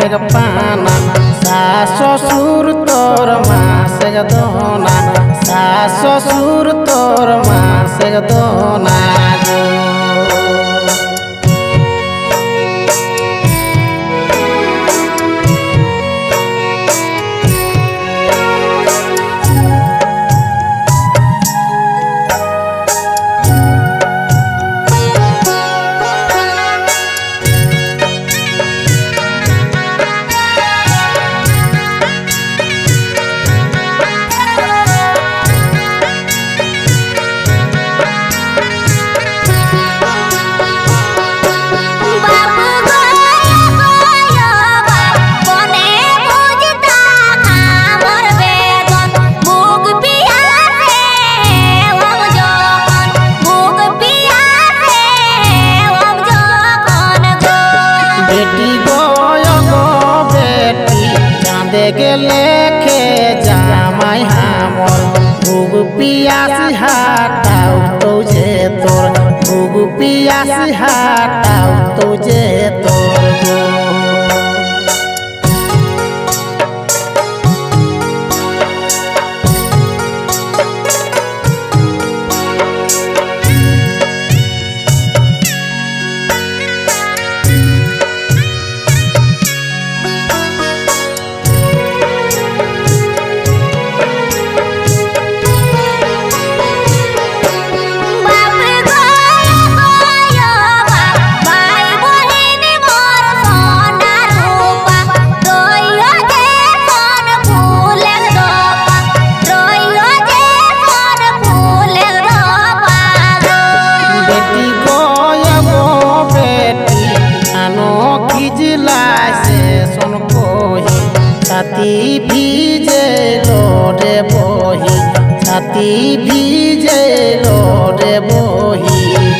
के पाना सास ससुर तोर मास के दोना सास ससुर तोर मास के दोना लेके जामाई हमर भूग पियासी हटाऊ तुझे तोर भूग पियासी हटाऊ तुझे तोर छाती भीजे लोडे बोही छाती भीजे लोडे बोही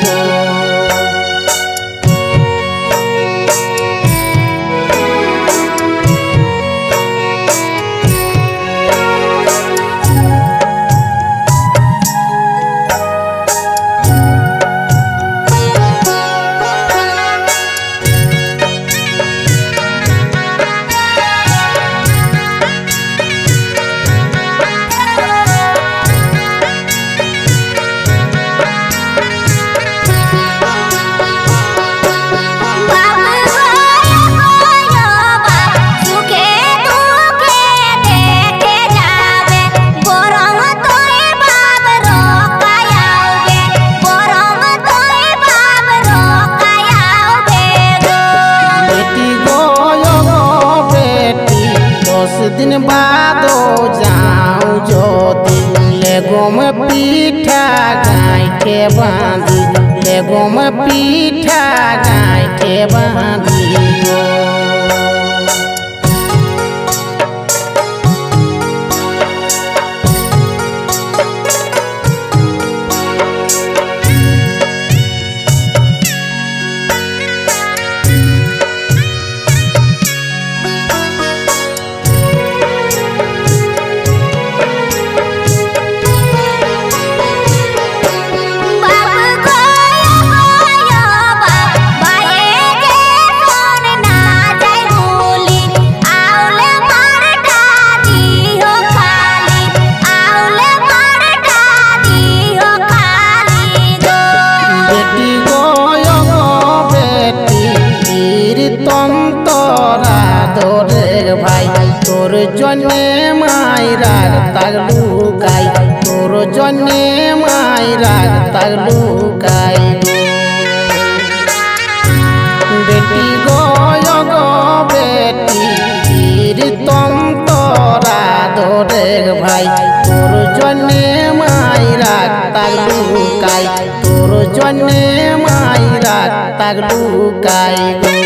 दिन बादो जाऊं जो लेगो में पीठा गाय के बांधी लेगो में पीठा गाय के बांधी तोर जन्ने माई राग तगलू गाई तोर जन्ने माई राग तगलू गाई बेटी गो बेटी तीर तुम तोरा दोरे भाई तोर जन्ने माई राग तगलू गाई तोर जन्ने माई राग तगलू गाई।